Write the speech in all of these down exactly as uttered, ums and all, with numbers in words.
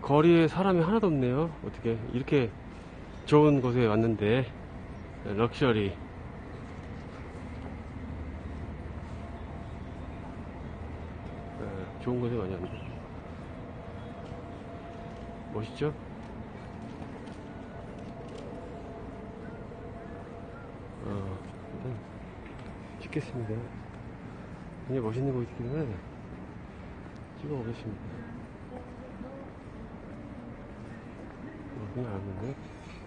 거리에 사람이 하나도 없네요. 어떻게 이렇게 좋은 곳에 왔는데. 럭셔리. 네, 좋은 곳에 많이 왔네. 멋있죠? 어, 일단 찍겠습니다. 굉장히 멋있는 곳이기 때문에 찍어보겠습니다. 어, 그냥 알았는데.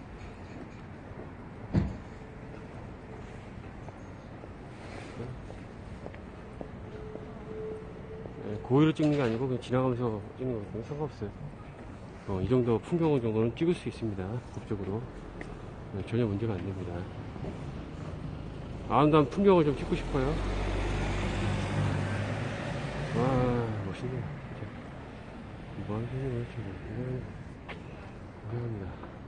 고의로 찍는 게 아니고 그냥 지나가면서 찍는 거거든요. 상관없어요. 어, 이 정도 풍경 정도는 찍을 수 있습니다. 법적으로. 네, 전혀 문제가 안 됩니다. 아름다운 풍경을 좀 찍고 싶어요. 와, 멋있네요. 진짜. 뭐 하는 소리가 지금. 감사합니다.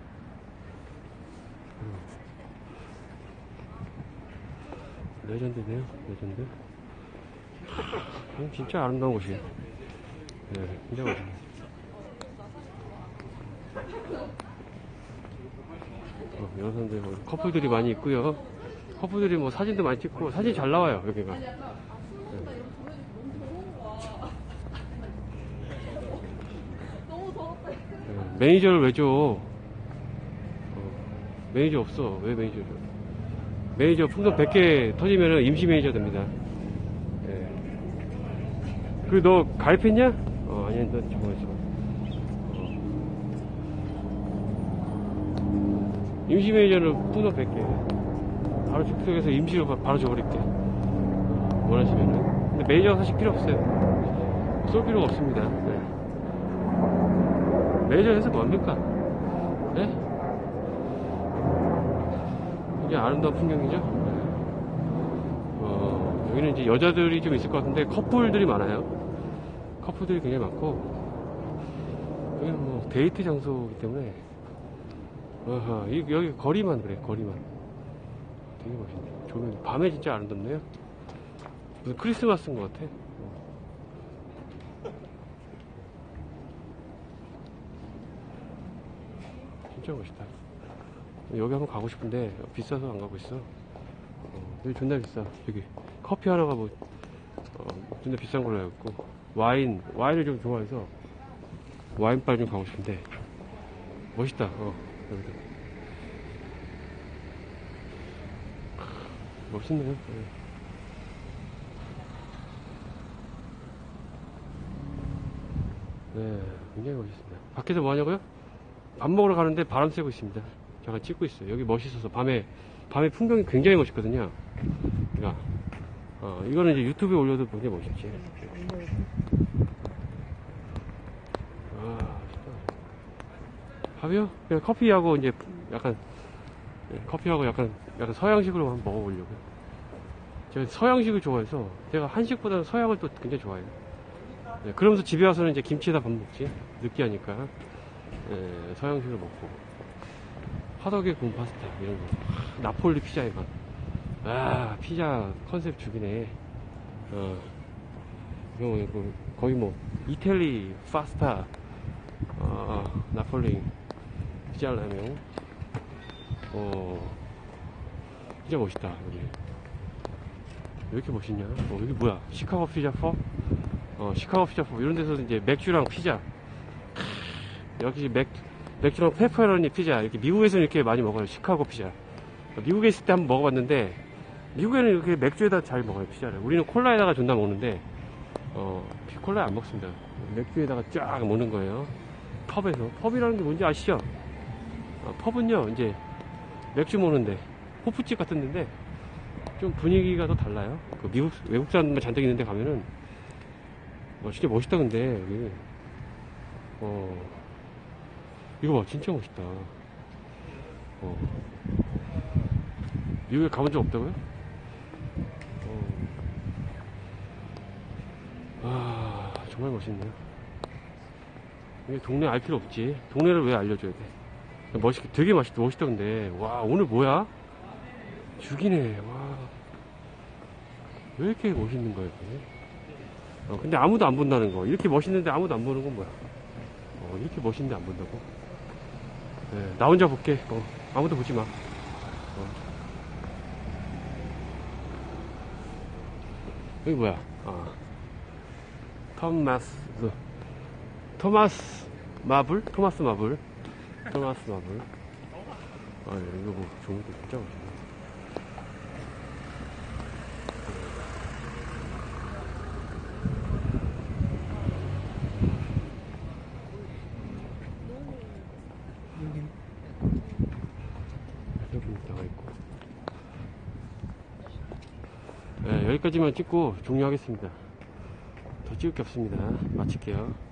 레전드네요. 레전드. 음, 진짜 아름다운 곳이에요. 네, 진짜 멋있네요. 어, 여러 사람들, 뭐, 커플들이 많이 있고요. 커플들이 뭐 사진도 많이 찍고, 사진이 잘 나와요, 여기가. 네. 네, 매니저를 왜 줘? 어, 매니저 없어. 왜 매니저 줘? 매니저 풍선 백 개 터지면 임시 매니저 됩니다. 그리고 너 가입했냐? 어, 아니, 너 저거 있어. 어. 임시 매니저는 풍선 백 개. 바로 즉석에서 임시로 바로 줘버릴게. 어, 원하시면은. 근데 매니저가 사실 필요 없어요. 쏠 필요가 없습니다. 네. 매니저 해서 뭐합니까? 네? 이게 아름다운 풍경이죠? 네. 어, 여기는 이제 여자들이 좀 있을 것 같은데 커플들이 많아요. 커플들이 굉장히 많고, 여기는 뭐 데이트 장소이기 때문에, 어허, 이, 여기 거리만 그래, 거리만. 되게 멋있네. 조명, 밤에 진짜 아름답네요. 무슨 크리스마스인 것 같아. 진짜 멋있다. 여기 한번 가고 싶은데, 비싸서 안 가고 있어. 어, 여기 존나 비싸. 여기 커피 하나가 뭐, 어, 존나 비싼 걸로 알고 있고. 와인, 와인을 좀 좋아해서 와인바 좀 가고 싶은데 멋있다. 어, 여기도 멋있네요. 네. 네, 굉장히 멋있습니다. 밖에서 뭐 하냐고요? 밥 먹으러 가는데 바람 쐬고 있습니다. 잠깐 찍고 있어요. 여기 멋있어서 밤에 밤에 풍경이 굉장히 멋있거든요. 그러니까 어, 이거는 이제 유튜브에 올려도 굉장히 멋있지. 아, 진짜. 밥이요? 그냥 커피하고 이제 약간, 커피하고 약간, 약간 서양식으로 한번 먹어보려고요. 제가 서양식을 좋아해서, 제가 한식보다는 서양을 또 굉장히 좋아해요. 네, 그러면서 집에 와서는 이제 김치에다 밥 먹지. 느끼하니까. 네, 서양식을 먹고. 화덕에 구운 파스타, 이런 거. 하, 나폴리 피자의 맛. 아, 피자 컨셉 죽이네. 어. 이거 거의 뭐, 이탈리 파스타, 어, 나폴리 피자 라면. 어, 진짜 멋있다, 여기. 왜 이렇게 멋있냐? 어, 여기 뭐야? 시카고 피자 퍼? 어, 시카고 피자 퍼. 이런 데서 이제 맥주랑 피자. 여기 맥, 맥주랑 페퍼로니 피자. 이렇게 미국에서는 이렇게 많이 먹어요. 시카고 피자. 미국에 있을 때 한번 먹어봤는데, 미국에는 이렇게 맥주에다 잘 먹어요, 피자를. 우리는 콜라에다가 존나 먹는데, 어, 콜라 안 먹습니다. 맥주에다가 쫙 먹는 거예요. 펍에서. 펍이라는 게 뭔지 아시죠? 어, 펍은요, 이제, 맥주 먹는데, 호프집 같은 데인데, 좀 분위기가 더 달라요. 그 미국, 외국 사람들만 잔뜩 있는데 가면은, 어, 진짜 멋있다, 근데, 여기. 어, 이거 봐, 진짜 멋있다. 어. 미국에 가본 적 없다고요? 어. 아, 정말 멋있네요. 이게 동네 알 필요 없지. 동네를 왜 알려줘야 돼? 멋있게, 되게 멋있다, 멋있다, 근데. 와, 오늘 뭐야? 죽이네, 와. 왜 이렇게 멋있는 거야, 이게? 어, 근데 아무도 안 본다는 거. 이렇게 멋있는데 아무도 안 보는 건 뭐야? 어. 어, 이렇게 멋있는데 안 본다고? 네, 나 혼자 볼게. 어, 아무도 보지 마. 어. 여기 뭐야? 아, 토마스, 토마스 마블? 토마스 마블? 토마스 마블. 아, 이거 뭐 좋은 게 진짜 멋있네. 여기 나가 있고. 네, 여기까지만 찍고 종료하겠습니다. 더 찍을 게 없습니다. 마칠게요.